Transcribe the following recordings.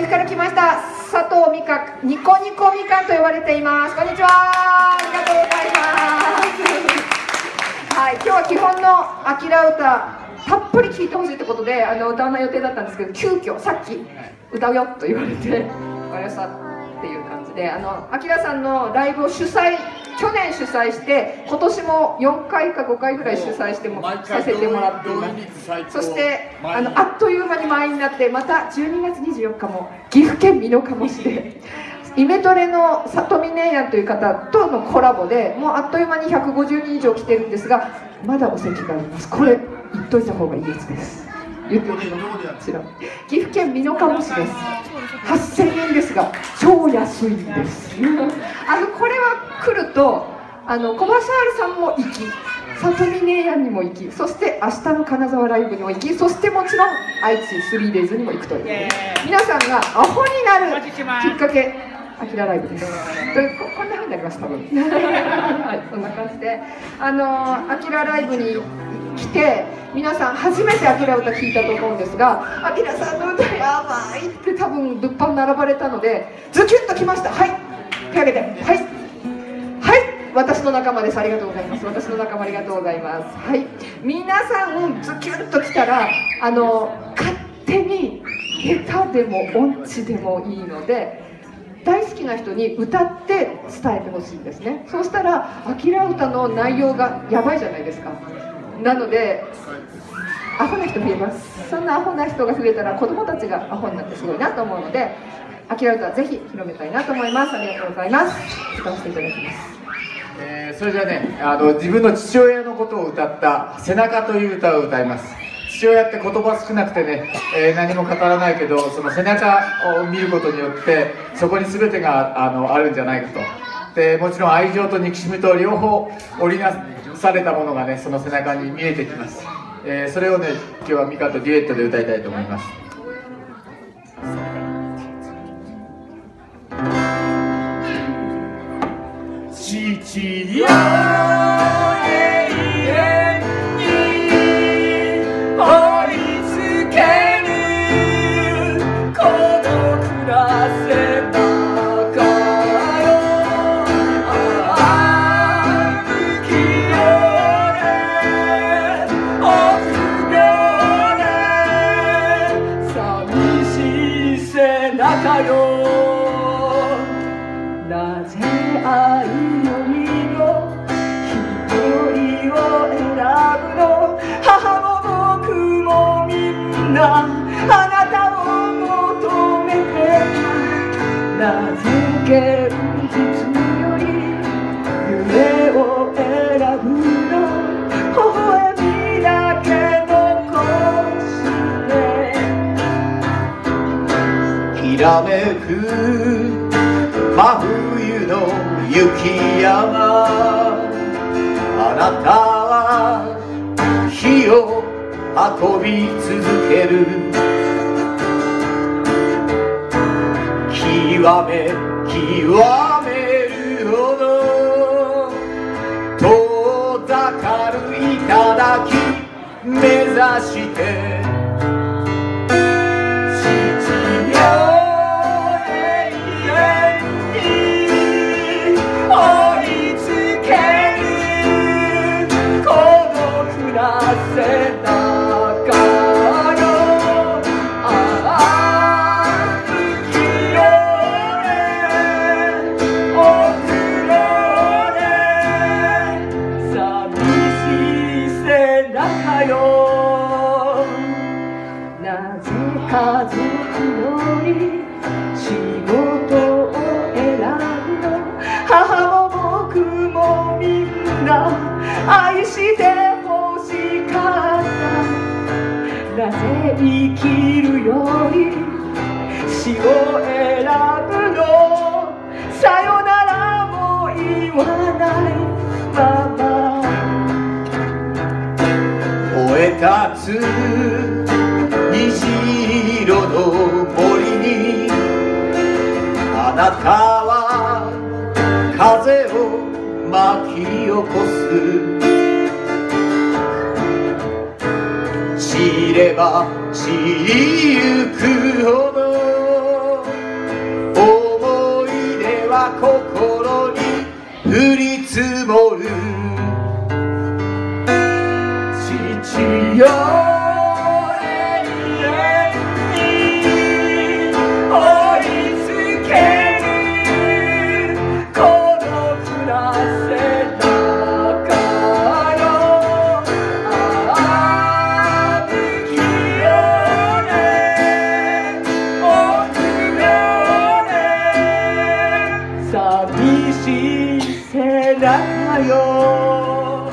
寺から来ました佐藤美香、ニコニコみかんと呼ばれています。こんにちは、ありがとうございますはい、今日は基本のあきら歌たっぷり聴いてほしいってことで歌わない予定だったんですけど、急遽さっき歌うよと言われて分かりましたっていう感じで、あきらさんのライブを去年主催して、今年も4回か5回ぐらい主催してもさせてもらっています。そしてあっという間に満員になって、また12月24日も岐阜県美濃加茂市でイメトレの里見姉やんという方とのコラボで、もうあっという間に150人以上来てるんですが、まだお席があります。これ言っといた方がいいやつです。言っておきます。岐阜県美濃加茂市です。8000円ですが超安いんですこれは来るとコマーシャールさんも行き、里見姉やんにも行き、そして明日の金沢ライブにも行き、そしてもちろん愛知 3days にも行くという、皆さんがアホになるきっかけ、あきらライブです。こんな風になります多分はい、そんな感じであきらライブに来て、皆さん初めてあきら歌聴いたと思うんですが、あきらさんの歌やばいって多分物販並ばれたのでズキュッときました。はい、手挙げて、はい、私の仲間です。ありがとうございます。私の仲間ありがとうございます。はい、皆さんズキュッときたら勝手に下手でも音痴でもいいので、大好きな人に歌って伝えてほしいんですね。そうしたらあきら歌の内容がやばいじゃないですか。なのでアホな人増えます。そんなアホな人が増えたら子供たちがアホになってすごいなと思うので、あきら歌ぜひ広めたいなと思います。ありがとうございます。歌わせていただきます。 それじゃあね、自分の父親のことを歌った「背中」という歌を歌います。父親って言葉少なくてね、何も語らないけど、その背中を見ることによってそこに全てがあるんじゃないかと。でもちろん愛情と憎しみと両方織りなされたものがね、その背中に見えてきます。それをね、今日はミカとデュエットで歌いたいと思います。父よなぜ愛よりも一人を選ぶの、母も僕もみんなあなたを求めてた。なぜ現実より夢を選ぶの、微笑みだけ残してきらめく真冬の雪山、あなたは火を運び続ける。極めるほど遠ざかる頂目指してなぜ家族より仕事を選ぶの、母も僕もみんな愛してほしかった。なぜ生きるより死を選ぶの、さよならも言わないまま燃え立つ虹色の森に、あなたは風を巻き起こす。知れば知りゆくほど積もる父よ寂しい背中よ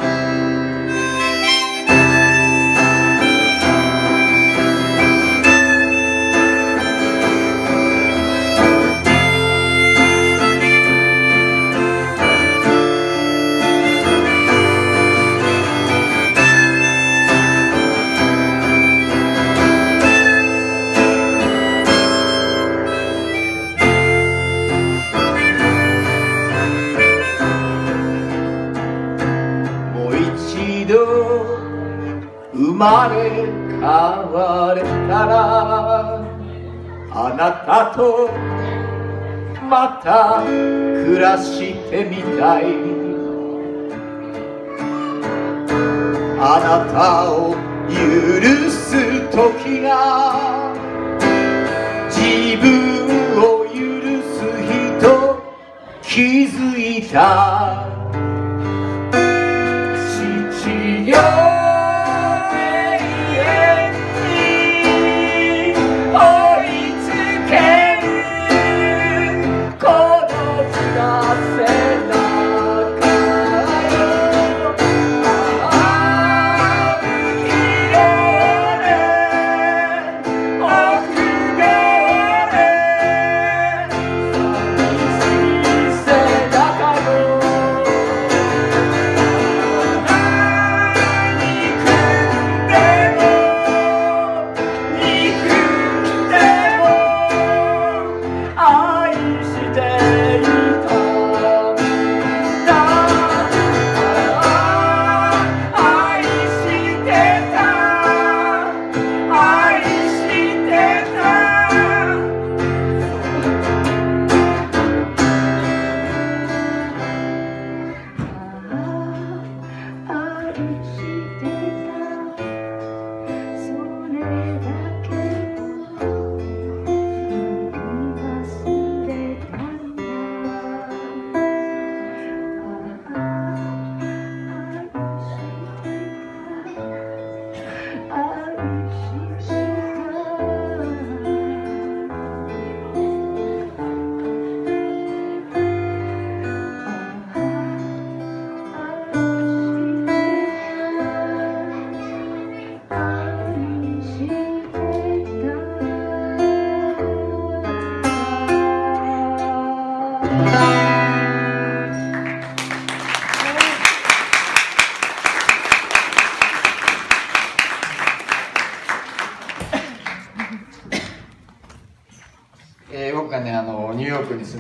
生まれ変われたらあなたとまた暮らしてみたいあなたを許す時が自分を許す人気づいた父よ僕がねニューヨークに住んで